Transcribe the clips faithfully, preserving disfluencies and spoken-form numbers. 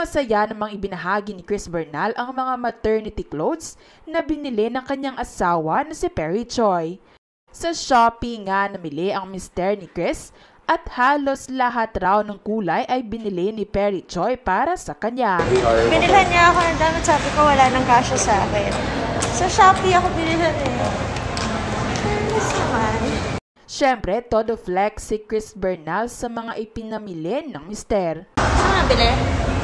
Masaya namang ibinahagi ni Chris Bernal ang mga maternity clothes na binili ng kanyang asawa na si Perry Choi. Sa Shopee nga namili ang mister ni Chris at halos lahat raw ng kulay ay binili ni Perry Choi para sa kanya. Binilhan niya ako ng damit, sabi ko wala nang kasya sa akin. Sa Shopee ako binilhan eh. Yes naman. Siyempre, todo flex si Chris Bernal sa mga ipinamili ng mister. Saan nabili?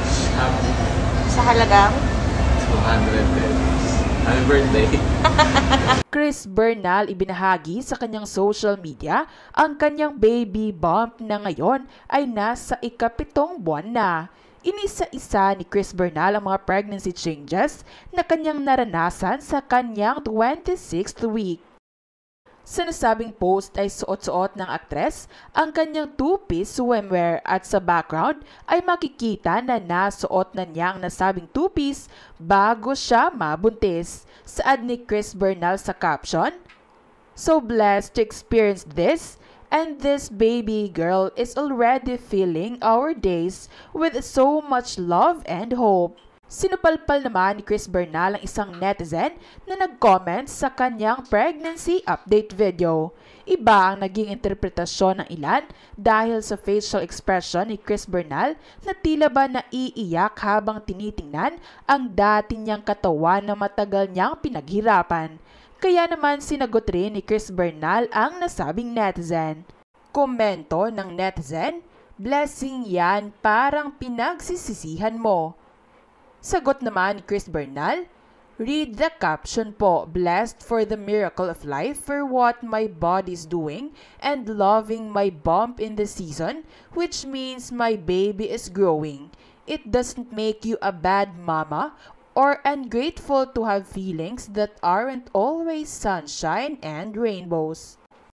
Sa halagang? two hundred pesos. Happy birthday! Chris Bernal ibinahagi sa kanyang social media ang kanyang baby bump na ngayon ay nasa ikapitong buwan na. Inisa-isa ni Chris Bernal ang mga pregnancy changes na kanyang naranasan sa kanyang twenty-sixth week. Sa nasabing post ay suot-suot ng aktres ang kanyang two-piece swimwear at sa background ay makikita na nasuot na niya ang nasabing two-piece bago siya mabuntis. Saad ni Chris Bernal sa caption, "So blessed to experience this, and this baby girl is already filling our days with so much love and hope." Sinupalpal naman ni Chris Bernal ang isang netizen na nag-comment sa kanyang pregnancy update video. Iba ang naging interpretasyon ng ilan dahil sa facial expression ni Chris Bernal na tila ba naiiyak habang tinitingnan ang dati niyang katawan na matagal niyang pinaghirapan. Kaya naman sinagot rin ni Chris Bernal ang nasabing netizen. Komento ng netizen, "Blessing yan, parang pinagsisisihan mo." Sagot naman ni Chris Bernal, "Read the caption po, blessed for the miracle of life for what my body is doing and loving my bump in the season, which means my baby is growing. It doesn't make you a bad mama or ungrateful to have feelings that aren't always sunshine and rainbows."